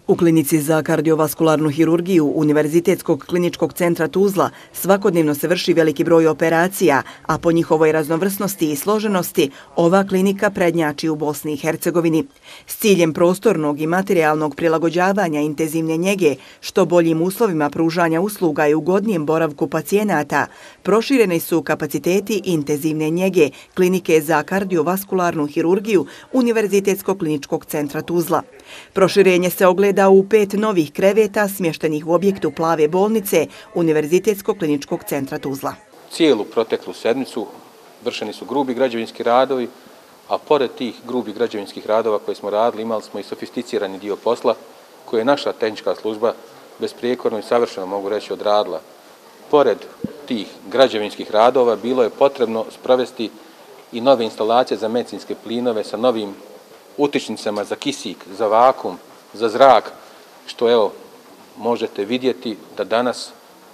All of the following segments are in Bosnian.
U klinici za kardiovaskularnu hirurgiju Univerzitetskog kliničkog centra Tuzla svakodnevno se vrši veliki broj operacija, a po njihovoj raznovrsnosti i složenosti ova klinika prednjači u Bosni i Hercegovini. S ciljem prostornog i materijalnog prilagođavanja intenzivne njege, što boljim uslovima pružanja usluga i ugodnijem boravku pacijenata, prošireni su kapaciteti intenzivne njege klinike za kardiovaskularnu hirurgiju Univerzitetskog kliničkog centra Tuzla. Proširenje se ogleda u 5 novih kreveta smještenih u objektu Plave bolnice Univerzitetskog kliničkog centra Tuzla. Cijelu proteklu sedmicu vršeni su grubi građevinski radovi, a pored tih grubih građevinskih radova koje smo radili, imali smo i sofisticirani dio posla koje je naša tehnička služba besprijekorno i savršeno, mogu reći, odradila. Pored tih građevinskih radova bilo je potrebno sprovesti i nove instalacije za medicinske plinove sa novim utičnicama za kisik, za vakum, za zrak, što evo možete vidjeti da danas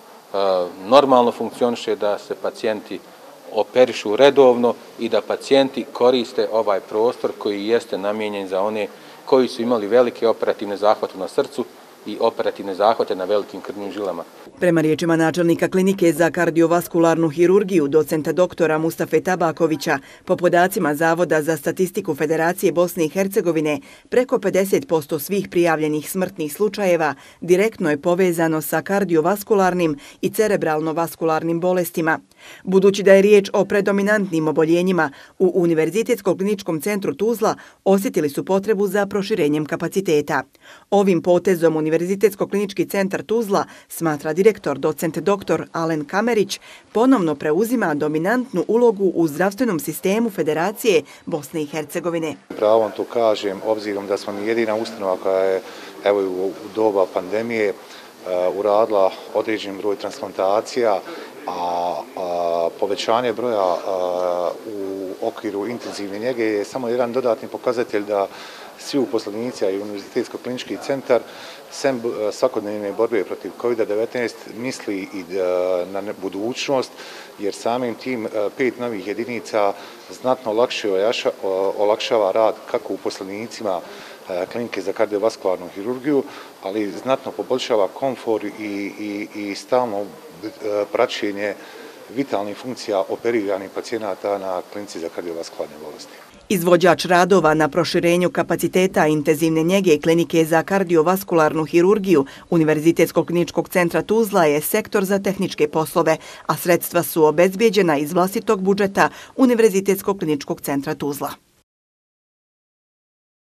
normalno funkcioniše, da se pacijenti operišu redovno i da pacijenti koriste ovaj prostor koji jeste namijenjen za one koji su imali velike operativne zahvate na srcu i operativne zahvate na velikim krvnim žilama. Prema riječima načelnika klinike za kardiovaskularnu hirurgiju, docenta doktora Mustafe Tabakovića, po podacima Zavoda za statistiku Federacije Bosne i Hercegovine, preko 50% svih prijavljenih smrtnih slučajeva direktno je povezano sa kardiovaskularnim i cerebralno-vaskularnim bolestima. Budući da je riječ o predominantnim oboljenjima, u Univerzitetskom kliničkom centru Tuzla osjetili su potrebu za proširenjem kapaciteta. Ovim potezom Univerzitetsko klinički centar Tuzla, smatra direktor docent dr. Alen Kamerić, ponovno preuzima dominantnu ulogu u zdravstvenom sistemu Federacije Bosne i Hercegovine. Pravom to kažem, obzirom da smo mi jedina ustanova koja je u doba pandemije uradila određen broj transplantacija, a povećanje broja u okviru intenzivne njege je samo jedan dodatni pokazatelj da svi uposlenici i Univerzitetsko klinički centar sem svakodnevne borbe protiv COVID-19 misli i na budućnost, jer samim tim 5 novih jedinica znatno olakšava rad kako uposlenicima klinike za kardiovaskularnu hirurgiju, ali znatno poboljšava komfor i stalno praćenje vitalnih funkcija operiranih pacijenata na klinici za kardiovaskularne bolesti. Izvođač radova na proširenju kapaciteta intenzivne njege klinike za kardiovaskularnu hirurgiju Univerzitetskog kliničkog centra Tuzla je sektor za tehničke poslove, a sredstva su obezbijeđena iz vlastitog budžeta Univerzitetskog kliničkog centra Tuzla.